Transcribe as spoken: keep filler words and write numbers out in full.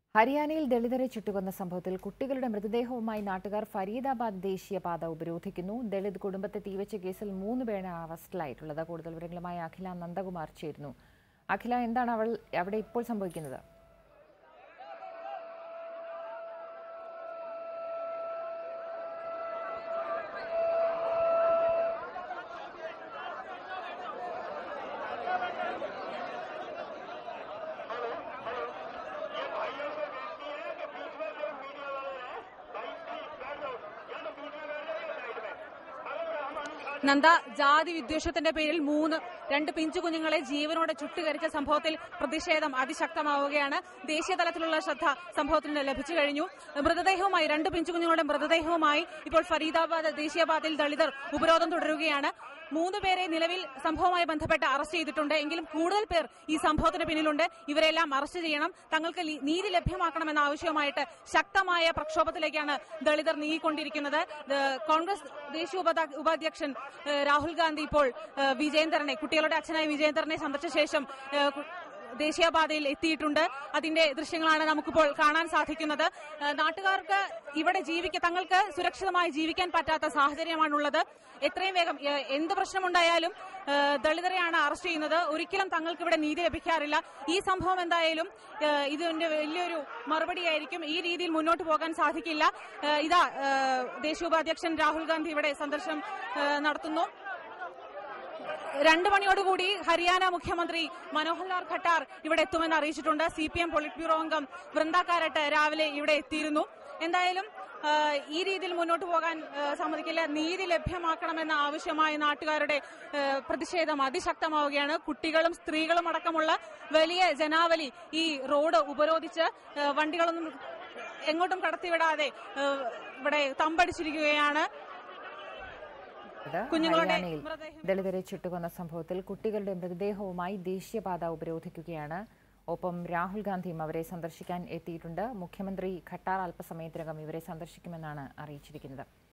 ഹരിയാനയിൽ ദളിതരെ ചുട്ടുകൊന്ന സംഭവത്തിൽ കുട്ടികളുടെ മൃതദേഹവുമായി നാട്ടുകാർ ഫരീദാബാദ് ദേശീയപാത ഉപരോധിക്കുന്നു. ദളിത് കുടുംബത്തെ തീവച്ച കേസിൽ മൂന്ന് പേരാണ് അറസ്റ്റിലായിട്ടുള്ളത്. കൂടുതൽ വിവരങ്ങളുമായി അഖില നന്ദകുമാർ ചേരുന്നു. അഖില, എന്താണ് അവൾ അവിടെ ഇപ്പോൾ സംഭവിക്കുന്നത്? നന്ദ, ജാതി വിദ്വേഷത്തിന്റെ പേരിൽ മൂന്ന് രണ്ട് പിഞ്ചു കുഞ്ഞുങ്ങളെ ജീവനോടെ ചുട്ടുകരിച്ച സംഭവത്തിൽ പ്രതിഷേധം അതിശക്തമാവുകയാണ്. ദേശീയ തലത്തിലുള്ള ശ്രദ്ധ സംഭവത്തിന് ലഭിച്ചു കഴിഞ്ഞു. മൃതദേഹവുമായി രണ്ട് പിഞ്ചു കുഞ്ഞുങ്ങളുടെ മൃതദേഹവുമായി ഇപ്പോൾ ഫരീദാബാദ് ദേശീയപാതയിൽ ദളിതർ ഉപരോധം തുടരുകയാണ്. മൂന്ന് പേരെ നിലവിൽ സംഭവവുമായി ബന്ധപ്പെട്ട് അറസ്റ്റ് ചെയ്തിട്ടുണ്ട്. എങ്കിലും കൂടുതൽ പേർ ഈ സംഭവത്തിന് പിന്നിലുണ്ട്. ഇവരെല്ലാം അറസ്റ്റ് ചെയ്യണം, തങ്ങൾക്ക് നീതി ലഭ്യമാക്കണമെന്ന ആവശ്യവുമായിട്ട് ശക്തമായ പ്രക്ഷോഭത്തിലേക്കാണ് ദളിതർ നീങ്ങിക്കൊണ്ടിരിക്കുന്നത്. കോൺഗ്രസ് ദേശീയ ഉപാധ്യക്ഷൻ രാഹുൽ ഗാന്ധി ഇപ്പോൾ വിജയേന്ദ്രനെ, കുട്ടികളുടെ അച്ഛനായ വിജയേന്ദ്രനെ സന്ദർശിച്ച ശേഷം ദേശീയപാതയിൽ എത്തിയിട്ടുണ്ട്. അതിന്റെ ദൃശ്യങ്ങളാണ് നമുക്കിപ്പോൾ കാണാൻ സാധിക്കുന്നത്. നാട്ടുകാർക്ക് ഇവിടെ ജീവിക്കാൻ, തങ്ങൾക്ക് സുരക്ഷിതമായി ജീവിക്കാൻ പറ്റാത്ത സാഹചര്യമാണുള്ളത്. എത്രയും വേഗം എന്ത് പ്രശ്നമുണ്ടായാലും ദളിതരെയാണ് അറസ്റ്റ് ചെയ്യുന്നത്. ഒരിക്കലും തങ്ങൾക്ക് ഇവിടെ നീതി ലഭിക്കാറില്ല. ഈ സംഭവം എന്തായാലും ഇതിന്റെ വലിയൊരു മറുപടിയായിരിക്കും. ഈ രീതിയിൽ മുന്നോട്ട് പോകാൻ സാധിക്കില്ല. ഇതാ ദേശീയ ഉപാധ്യക്ഷൻ രാഹുൽ ഗാന്ധി ഇവിടെ സന്ദർശനം നടത്തുന്നു. രണ്ടു മണിയോടുകൂടി ഹരിയാന മുഖ്യമന്ത്രി മനോഹർലാൽ ഖട്ടാർ ഇവിടെ എത്തുമെന്ന് അറിയിച്ചിട്ടുണ്ട്. C P M polit bureau അംഗം വൃന്ദ കാരട്ട് രാവിലെ ഇവിടെ എത്തിയിരുന്നു. എന്തായാലും ഈ രീതിയിൽ മുന്നോട്ട് പോകാൻ സമ്മതിക്കില്ല. നീതി ലഭ്യമാക്കണമെന്ന ആവശ്യമായ നാട്ടുകാരുടെ പ്രതിഷേധം അതിശക്തമാവുകയാണ്. കുട്ടികളും സ്ത്രീകളും അടക്കമുള്ള വലിയ ജനാവലി ഈ റോഡ് ഉപരോധിച്ച് വണ്ടികളൊന്നും എങ്ങോട്ടും കടത്തിവിടാതെ ഇവിടെ തമ്പടിച്ചിരിക്കുകയാണ്. ഹരിയാനയിൽ ദളിതരെ ചുട്ടുകൊന്ന സംഭവത്തിൽ കുട്ടികളുടെ മൃതദേഹവുമായി ദേശീയപാത ഉപരോധിക്കുകയാണ്. ഒപ്പം രാഹുൽ ഗാന്ധിയും അവരെ സന്ദർശിക്കാൻ എത്തിയിട്ടുണ്ട്. മുഖ്യമന്ത്രി ഖട്ടാർ അല്പസമയത്തിനകം ഇവരെ സന്ദർശിക്കുമെന്നാണ് അറിയിച്ചിരിക്കുന്നത്.